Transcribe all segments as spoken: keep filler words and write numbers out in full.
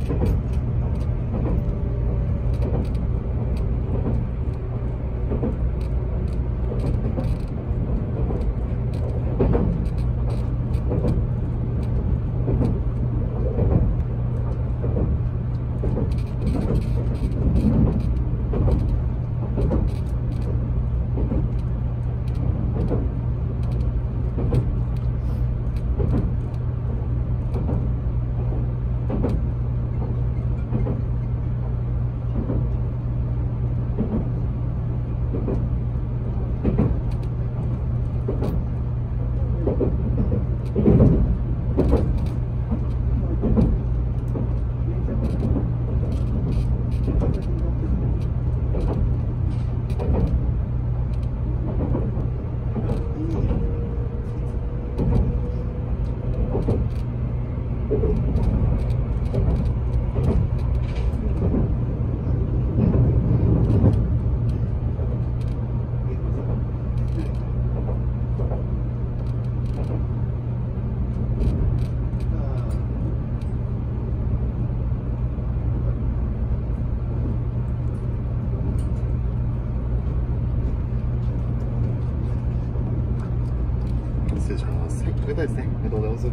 失礼します。はい、かけたいですね。ありがとうございます。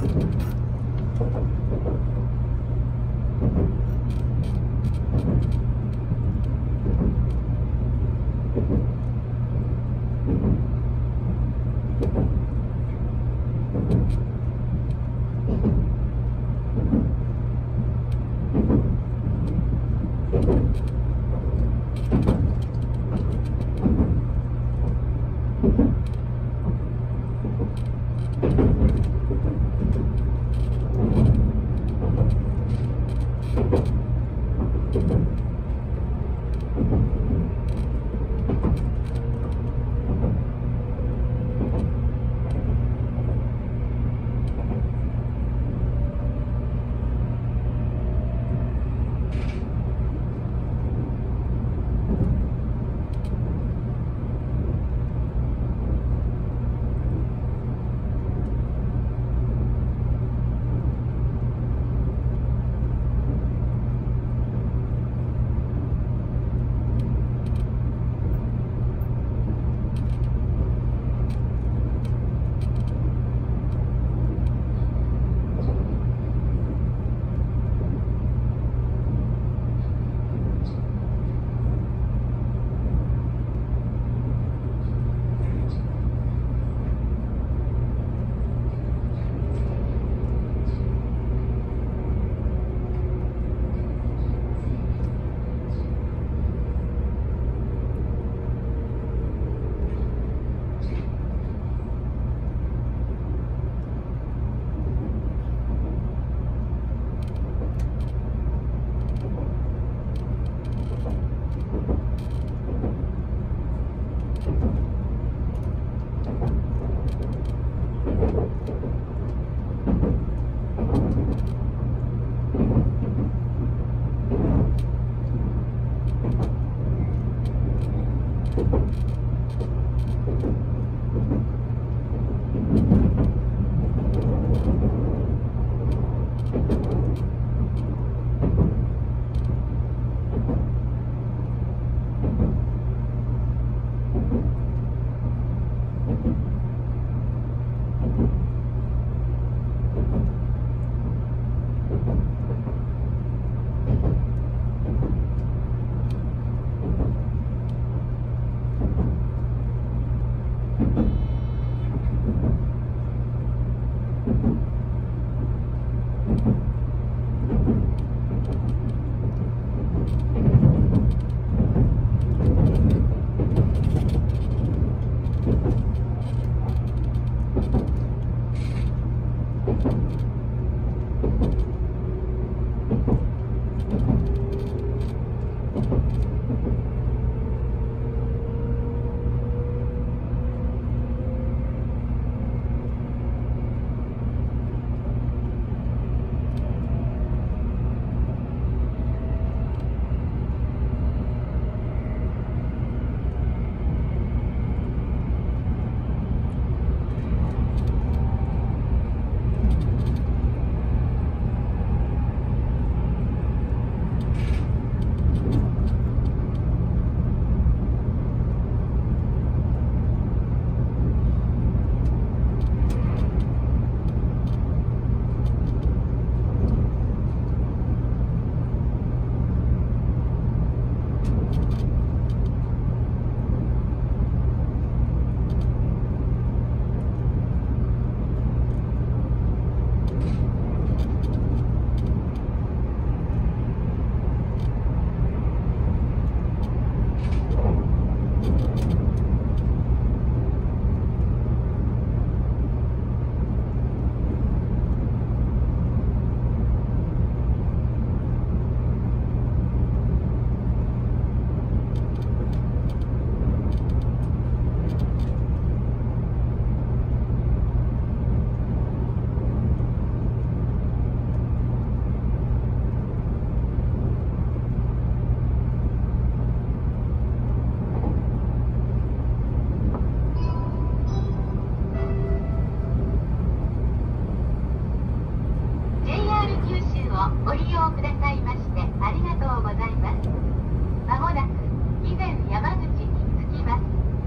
まもなく備前山口に着きます。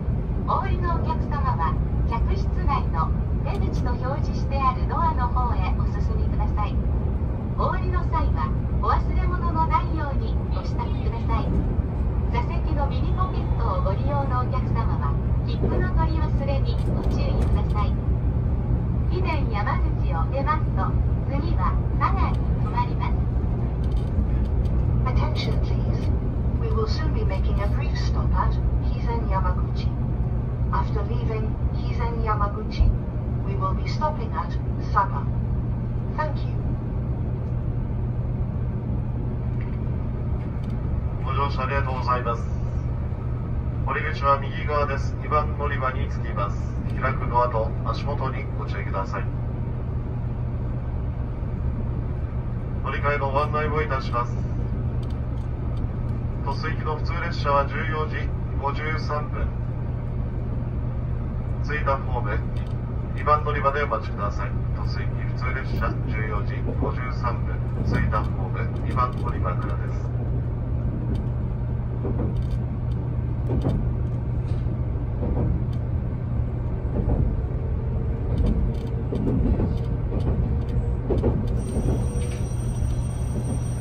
お降りのお客様は客室内の出口と表示してあるドアの方へお進みください。お降りの際はお忘れ物のないようにご支度ください。座席のミニポケットをご利用のお客様は切符の取り忘れにご注意ください。肥前山口を出ますと次は佐賀に停まります。 Attention please. We will soon be making a brief stop at Hizen Yamaguchi. After leaving Hizen Yamaguchi, we will be stopping at Saga. Thank you. ご乗車ありがとうございます。降り口は右側です。にばん乗り場に着きます。開くドアと足元にご注意ください。乗り換えのご案内をいたします。鳥栖行きの普通列車はじゅうよじごじゅうさんぷん。着いたホームにばん乗り場でお待ちください。鳥栖行き普通列車じゅうよじごじゅうさんぷん。着いたホームにばん乗り場からです。 す。